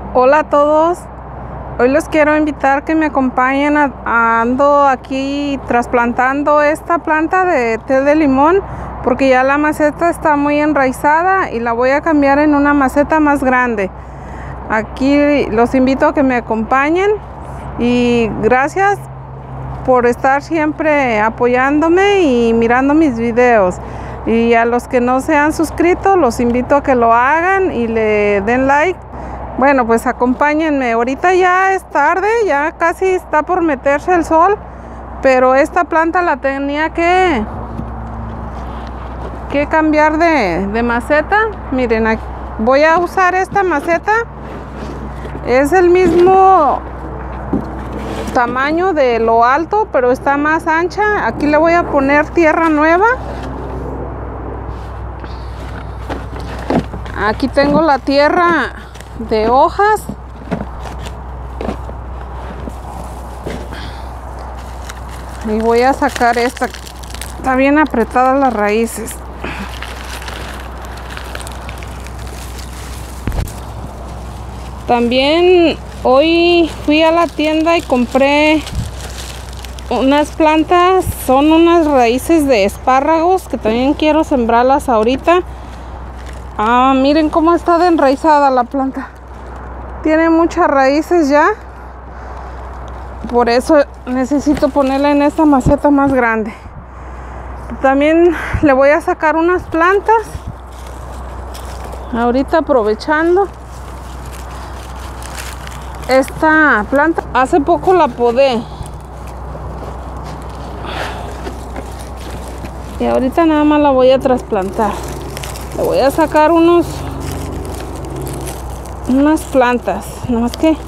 Hola a todos, hoy los quiero invitar que me acompañen ando aquí trasplantando esta planta de té de limón porque ya la maceta está muy enraizada y la voy a cambiar en una maceta más grande. Aquí los invito a que me acompañen y gracias por estar siempre apoyándome y mirando mis videos. Y a los que no se han suscrito, los invito a que lo hagan y le den like. Bueno, pues acompáñenme. Ahorita ya es tarde, ya casi está por meterse el sol, pero esta planta la tenía que cambiar de maceta. Miren, aquí voy a usar esta maceta. Es el mismo tamaño de lo alto, pero está más ancha. Aquí le voy a poner tierra nueva. Aquí tengo la tierra de hojas. Y voy a sacar esta. Está bien apretadas las raíces. También hoy fui a la tienda y compré unas plantas. Son unas raíces de espárragos que también quiero sembrarlas ahorita. Miren cómo está de enraizada la planta. Tiene muchas raíces ya. Por eso necesito ponerla en esta maceta más grande. También le voy a sacar unas plantas. Ahorita aprovechando. Esta planta hace poco la podé. Y ahorita nada más la voy a trasplantar. Le voy a sacar unas plantas, nada más que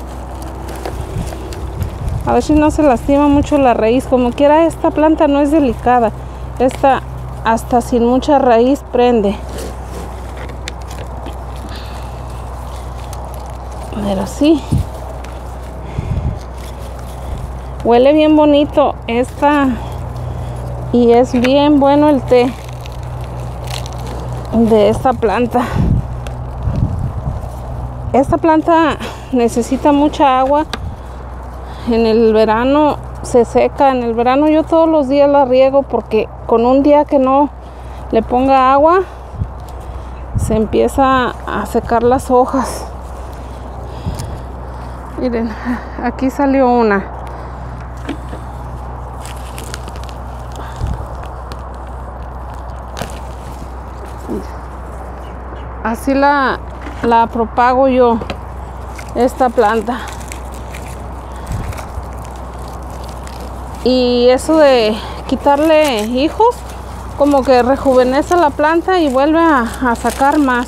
a ver si no se lastima mucho la raíz. Como quiera, esta planta no es delicada. Esta hasta sin mucha raíz prende. Pero sí, huele bien bonito esta y es bien bueno el té de esta planta. Esta planta necesita mucha agua. En el verano se seca. En el verano yo todos los días la riego porque con un día que no le ponga agua se empieza a secar las hojas. Miren, aquí salió una. Así la propago yo, esta planta. Y eso de quitarle hijos, como que rejuvenece la planta y vuelve a sacar más.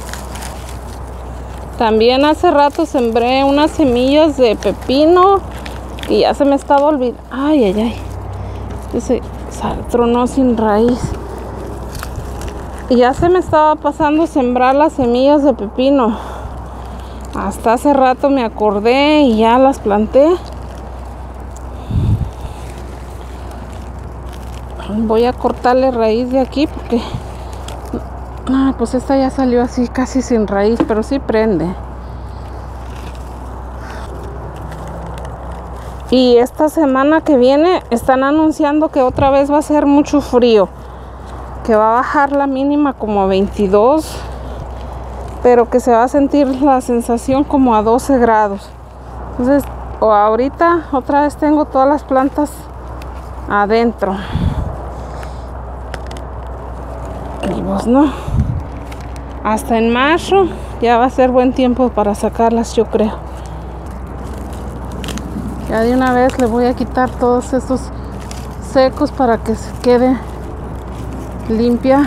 También hace rato sembré unas semillas de pepino y ya se me estaba olvidando. Ay. Ese tronó sin raíz. Y ya se me estaba pasando sembrar las semillas de pepino. Hasta hace rato me acordé y ya las planté. Voy a cortarle raíz de aquí porque pues esta ya salió así casi sin raíz, pero sí prende. Y esta semana que viene están anunciando que otra vez va a ser mucho frío, que va a bajar la mínima como a 22, pero que se va a sentir la sensación como a 12 grados. Entonces, ahorita otra vez tengo todas las plantas adentro. Y pues no, hasta en marzo ya va a ser buen tiempo para sacarlas, yo creo. Ya de una vez le voy a quitar todos estos secos para que se quede limpia.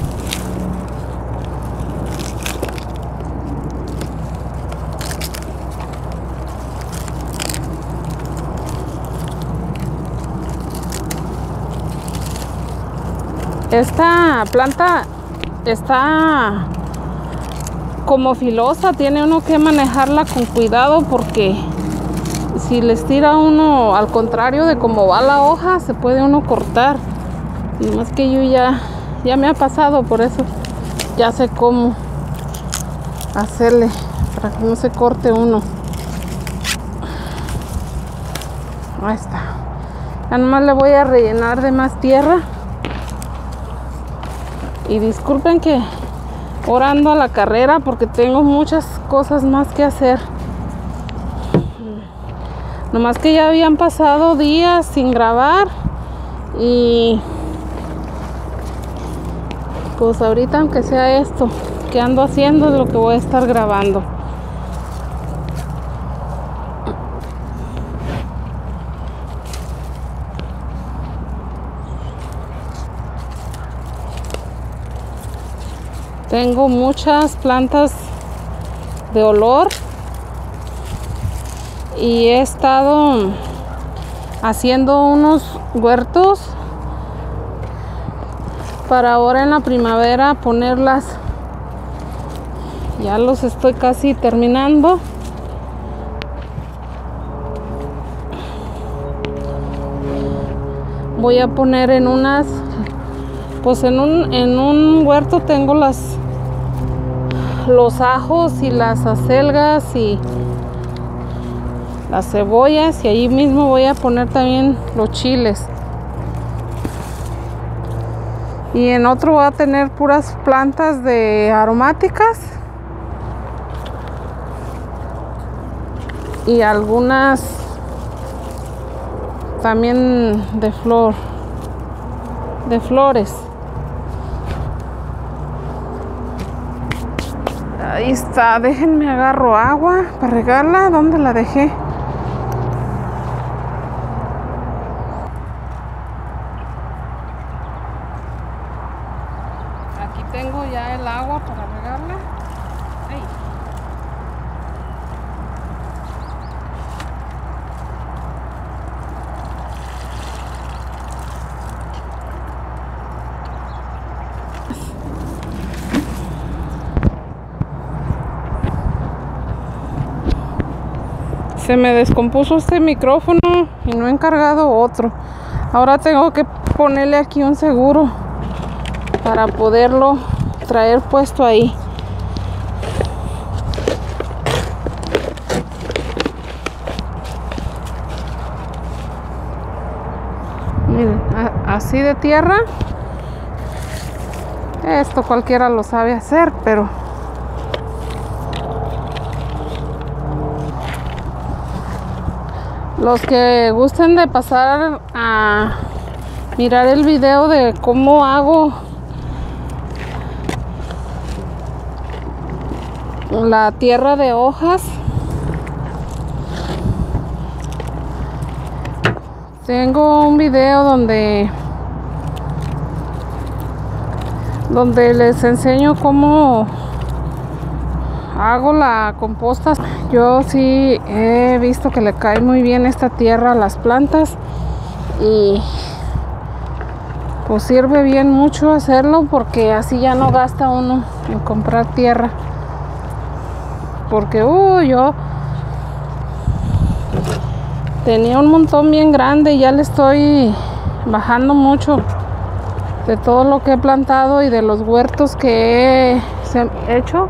Esta planta está como filosa, tiene uno que manejarla con cuidado porque si les tira uno al contrario de cómo va la hoja, se puede uno cortar. Y más que yo ya me ha pasado, por eso ya sé cómo hacerle para que no se corte uno. Ahí está. Ya nomás le voy a rellenar de más tierra. Y disculpen que ahora ando a la carrera porque tengo muchas cosas más que hacer. Nomás que ya habían pasado días sin grabar. Y pues ahorita, aunque sea esto que ando haciendo, es lo que voy a estar grabando. Tengo muchas plantas de olor y he estado haciendo unos huertos para ahora en la primavera ponerlas. Ya los estoy casi terminando. Voy a poner en unas, pues en un huerto tengo los ajos y las acelgas y las cebollas, y ahí mismo voy a poner también los chiles. Y en otro voy a tener puras plantas de aromáticas y algunas también de flores. Ahí está, déjenme agarro agua para regarla. ¿Dónde la dejé? Aquí tengo ya el agua para regarla. ¡Ay! Se me descompuso este micrófono y no he encargado otro. Ahora tengo que ponerle aquí un seguro para poderlo traer puesto ahí. Miren, así de tierra. Esto cualquiera lo sabe hacer, pero los que gusten de pasar a mirar el video de cómo hago la tierra de hojas, tengo un video donde les enseño cómo hago la composta. Yo sí he visto que le cae muy bien esta tierra a las plantas y pues sirve bien mucho hacerlo, porque así ya no gasta uno en comprar tierra. Porque yo tenía un montón bien grande y ya le estoy bajando mucho de todo lo que he plantado y de los huertos que he hecho.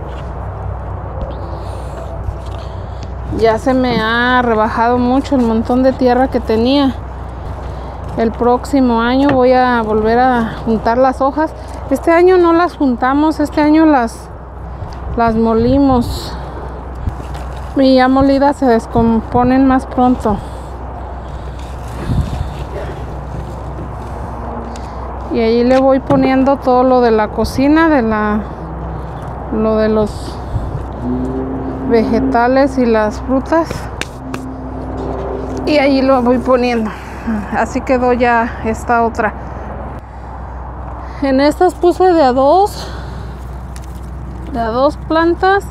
Ya se me ha rebajado mucho el montón de tierra que tenía. El próximo año voy a volver a juntar las hojas. Este año no las juntamos, este año las molimos. Y ya molidas se descomponen más pronto. Y ahí le voy poniendo todo lo de la cocina, lo de los vegetales y las frutas, y allí lo voy poniendo. Así quedó ya esta otra. En estas puse de a dos plantas,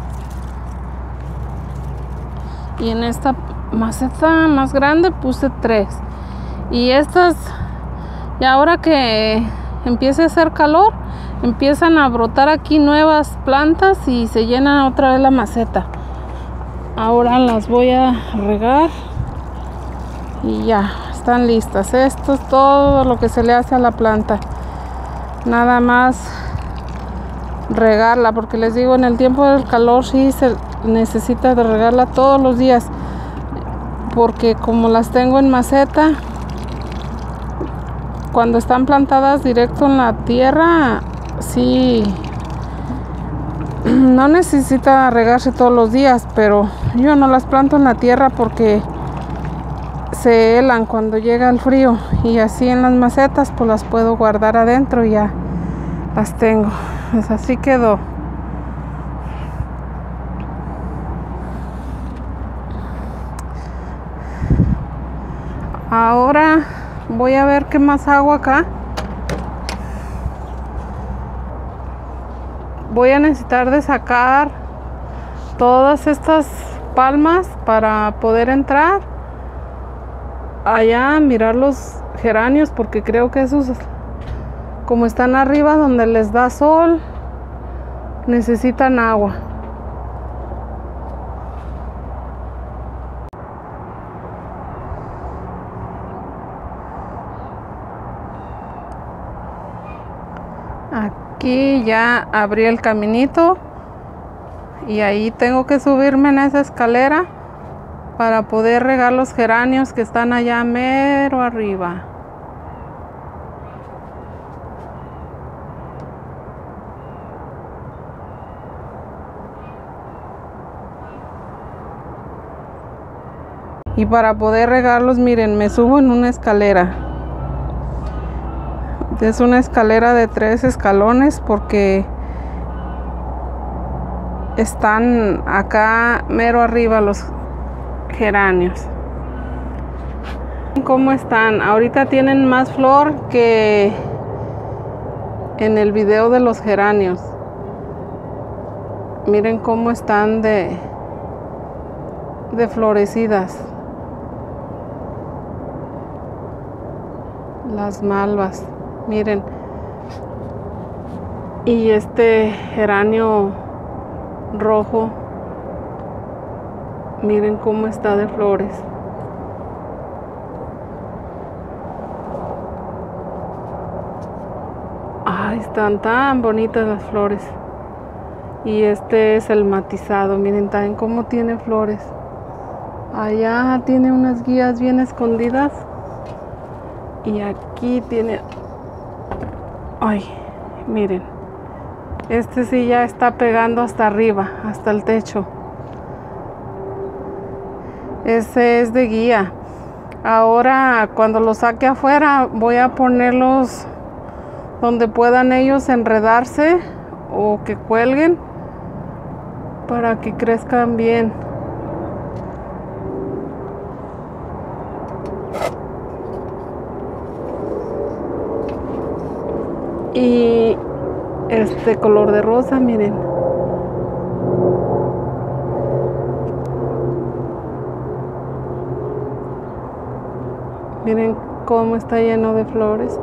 y en esta maceta más grande puse 3. Y estas, y ahora que empiece a hacer calor, empiezan a brotar aquí nuevas plantas y se llena otra vez la maceta. Ahora las voy a regar y ya están listas. Esto es todo lo que se le hace a la planta. Nada más regarla, porque les digo, en el tiempo del calor sí se necesita de regarla todos los días, porque como las tengo en maceta, cuando están plantadas directo en la tierra, sí, no necesita regarse todos los días, pero yo no las planto en la tierra porque se helan cuando llega el frío, y así en las macetas pues las puedo guardar adentro y ya las tengo. Pues así quedó. Ahora voy a ver qué más hago acá. Voy a necesitar de sacar todas estas palmas para poder entrar allá a mirar los geranios, porque creo que esos, como están arriba donde les da sol, necesitan agua. Aquí ya abrí el caminito y ahí tengo que subirme en esa escalera para poder regar los geranios que están allá mero arriba. Y para poder regarlos, miren, me subo en una escalera. Es una escalera de 3 escalones porque están acá mero arriba los geranios. ¿Cómo están? Ahorita tienen más flor que en el video de los geranios. Miren cómo están de florecidas las malvas. Miren, y este geranio rojo, miren cómo está de flores. Ay, están tan bonitas las flores. Y este es el matizado, miren también cómo tiene flores. Allá tiene unas guías bien escondidas y aquí tiene, ay, miren, este sí ya está pegando hasta arriba, hasta el techo. Ese es de guía. Ahora cuando los saque afuera voy a ponerlos donde puedan ellos enredarse o que cuelguen para que crezcan bien. Y este color de rosa, miren. Miren cómo está lleno de flores.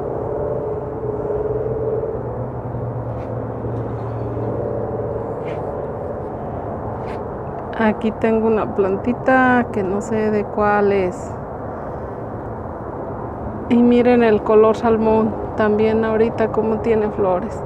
Aquí tengo una plantita que no sé de cuál es. Y miren el color salmón, también ahorita como tiene flores.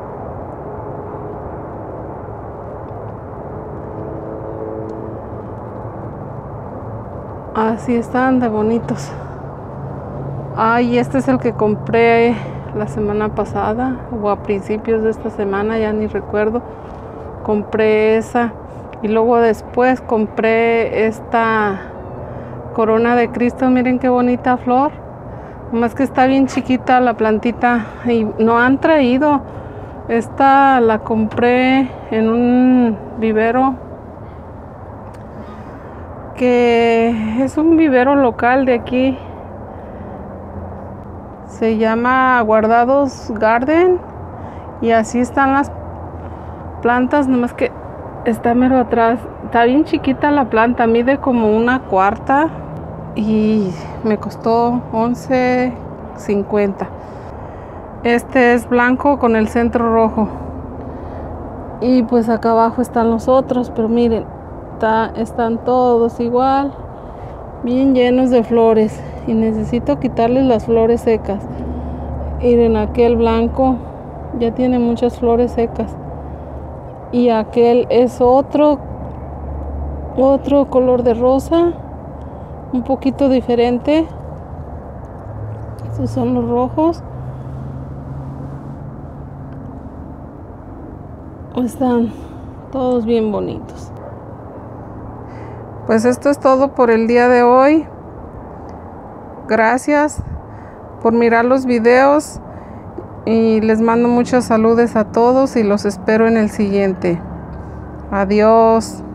Así están de bonitos. Ay, este es el que compré la semana pasada o a principios de esta semana, ya ni recuerdo. Compré esa y luego después compré esta corona de Cristo. Miren qué bonita flor. Más que está bien chiquita la plantita y no han traído. Esta la compré en un vivero que es un vivero local de aquí. Se llama Guardados Garden y así están las plantas, nomás que está mero atrás. Está bien chiquita la planta, mide como 1/4 y me costó $11.50. Este es blanco con el centro rojo y pues acá abajo están los otros, pero miren, están todos igual, bien llenos de flores y necesito quitarles las flores secas. Miren, aquel blanco ya tiene muchas flores secas y aquel es otro color de rosa, un poquito diferente. Estos son los rojos. Están todos bien bonitos. Pues esto es todo por el día de hoy. Gracias por mirar los videos y les mando muchos saludos a todos y los espero en el siguiente. Adiós.